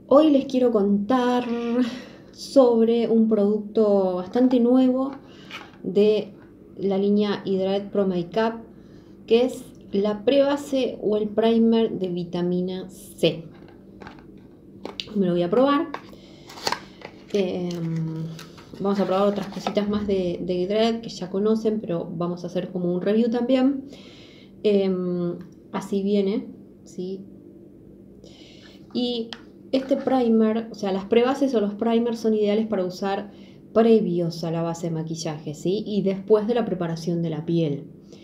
Hoy les quiero contar sobre un producto bastante nuevo de la línea Hydraet Pro Makeup, que es la prebase o el primer de vitamina C. Me lo voy a probar. Vamos a probar otras cositas más de Hydraet que ya conocen, pero vamos a hacer como un review también. Así viene, ¿sí? Y este primer, o sea, las prebases o los primers son ideales para usar previos a la base de maquillaje, ¿sí? Y después de la preparación de la piel.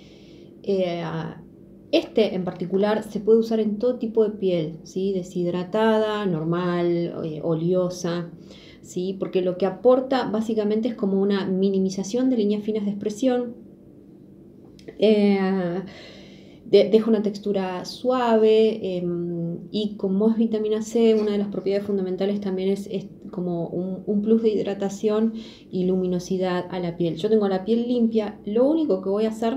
Este en particular se puede usar en todo tipo de piel, ¿sí? Deshidratada, normal, oleosa, ¿sí? Porque lo que aporta básicamente es como una minimización de líneas finas de expresión. Deja una textura suave y como es vitamina C, una de las propiedades fundamentales también es como un plus de hidratación y luminosidad a la piel. Yo tengo la piel limpia, lo único que voy a hacer,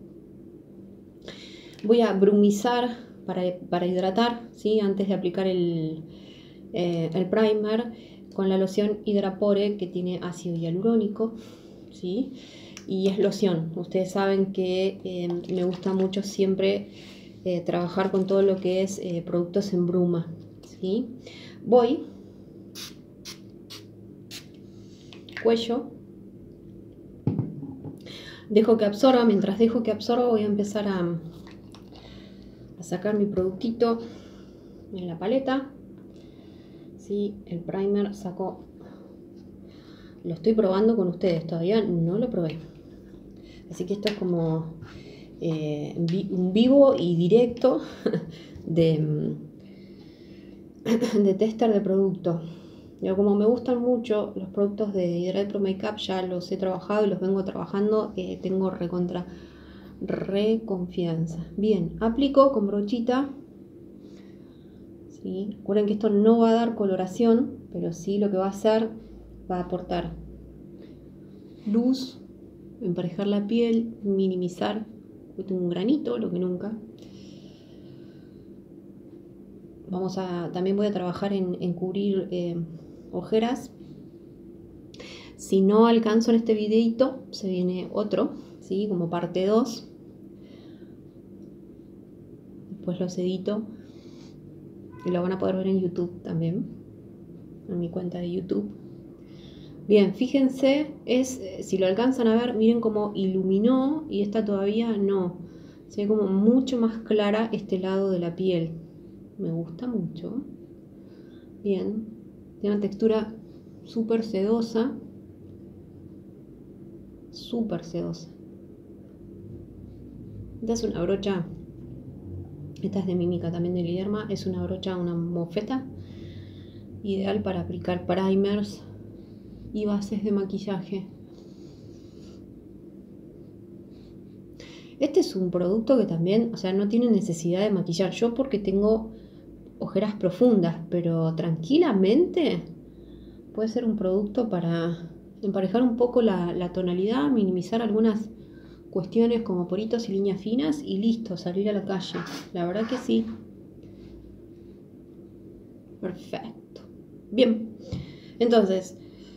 voy a brumizar para hidratar, ¿sí? Antes de aplicar el primer con la loción Hydrapore que tiene ácido hialurónico, ¿sí? Y es loción. Ustedes saben que me gusta mucho siempre trabajar con todo lo que es productos en bruma, ¿sí? Voy cuello, dejo que absorba. Mientras dejo que absorba voy a empezar a sacar mi productito en la paleta, ¿sí? El primer saco, lo estoy probando con ustedes, todavía no lo probé, así que esto es como un vivo y directo de tester de producto. Yo, como me gustan mucho los productos de Hydraet Pro Makeup, ya los he trabajado y los vengo trabajando, tengo re confianza. Bien, aplico con brochita, ¿sí? Recuerden que esto no va a dar coloración, pero sí lo que va a hacer, va a aportar luz, emparejar la piel, minimizar. Yo tengo un granito, lo que nunca. También voy a trabajar en cubrir ojeras. Si no alcanzo en este videito, se viene otro, ¿sí? Como parte 2. Después los edito y lo van a poder ver en YouTube también, en mi cuenta de YouTube. Bien, fíjense, si lo alcanzan a ver, miren cómo iluminó y esta todavía no. Se ve como mucho más clara este lado de la piel. Me gusta mucho. Bien, tiene una textura súper sedosa. Súper sedosa. Esta es una brocha, esta es de Mímica también de Liderma, es una brocha, una mofeta, ideal para aplicar primers y bases de maquillaje. Este es un producto que también, o sea, no tiene necesidad de maquillar. Yo porque tengo ojeras profundas, pero tranquilamente puede ser un producto para emparejar un poco la tonalidad, minimizar algunas cuestiones como poritos y líneas finas y listo, salir a la calle. La verdad que sí. Perfecto. Bien, entonces,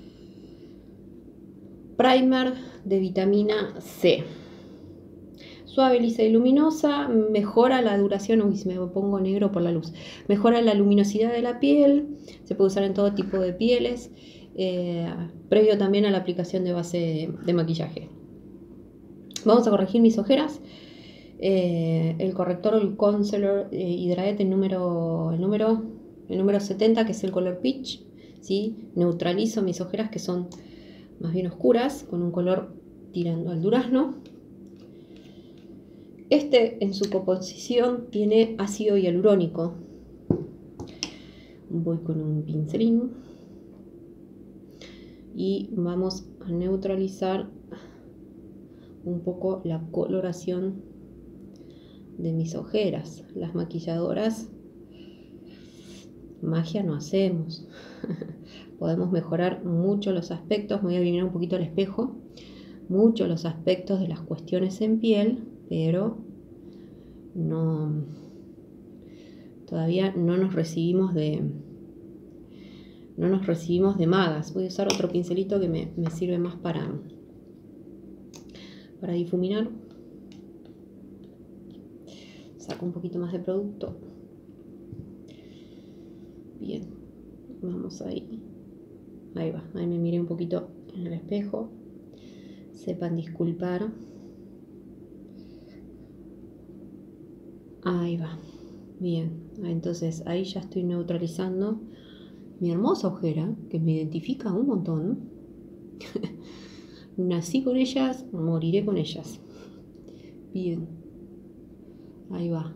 primer de vitamina C. Suave, lisa y luminosa, mejora la duración, uy, si me pongo negro por la luz, mejora la luminosidad de la piel, se puede usar en todo tipo de pieles, previo también a la aplicación de base de maquillaje. Vamos a corregir mis ojeras. El corrector o el concealer Hydraet, el número 70, que es el color peach, ¿sí? Neutralizo mis ojeras que son más bien oscuras, con un color tirando al durazno. Este en su composición tiene ácido hialurónico. Voy con un pincelín y vamos a neutralizar un poco la coloración de mis ojeras. Las maquilladoras, magia no hacemos. Podemos mejorar mucho los aspectos. Me voy a alinear un poquito al espejo. Mucho los aspectos de las cuestiones en piel, pero todavía no nos recibimos de no nos recibimos de magas. Voy a usar otro pincelito que me sirve más para difuminar. Saco un poquito más de producto. Bien, vamos ahí. Ahí va, ahí me miré un poquito en el espejo. Sepan disculpar. Ahí va. Bien, entonces ahí ya estoy neutralizando mi hermosa ojera, que me identifica un montón. Nací con ellas, moriré con ellas. Bien. Ahí va.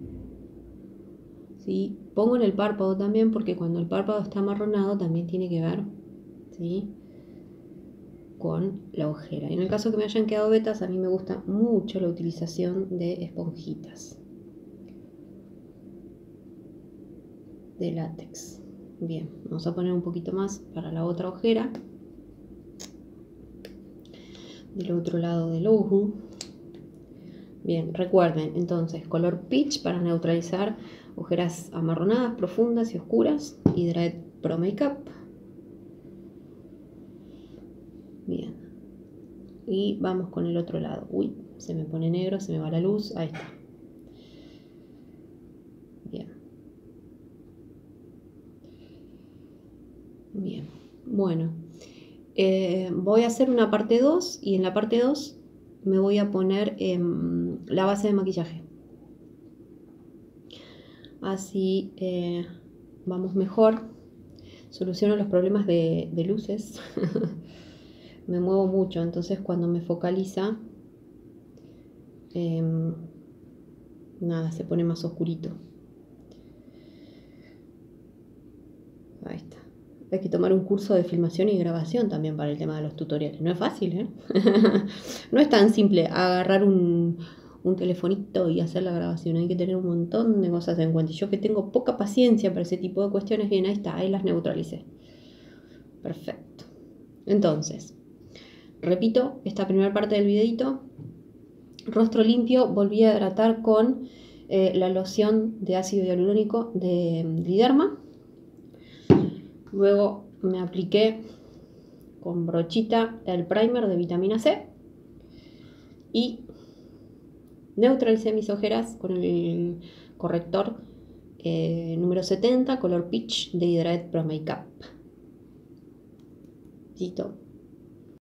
¿Sí? Pongo en el párpado también porque cuando el párpado está amarronado también tiene que ver, ¿sí?, con la ojera. Y en el caso que me hayan quedado vetas, a mí me gusta mucho la utilización de esponjitas de látex. Bien, vamos a poner un poquito más para la otra ojera. Del otro lado del ojo. Bien, recuerden entonces color peach para neutralizar ojeras amarronadas, profundas y oscuras. Hydrate Pro Makeup. Bien. Y vamos con el otro lado. Uy, se me pone negro, se me va la luz. Ahí está. Bien. Bien. Bueno. Voy a hacer una parte 2 y en la parte 2 me voy a poner la base de maquillaje. Así vamos mejor. Soluciono los problemas de luces. Me muevo mucho, entonces cuando me focaliza, nada, se pone más oscurito. Ahí está. Hay que tomar un curso de filmación y grabación también para el tema de los tutoriales. No es fácil, ¿eh? No es tan simple agarrar un telefonito y hacer la grabación. Hay que tener un montón de cosas en cuenta. Y yo que tengo poca paciencia para ese tipo de cuestiones, bien, ahí está, ahí las neutralicé. Perfecto. Entonces, repito esta primera parte del videito. Rostro limpio, volví a hidratar con la loción de ácido hialurónico de Liderma. Luego me apliqué con brochita el primer de vitamina C y neutralicé mis ojeras con el corrector número 70, color peach de Hydrate Pro Makeup. Listo.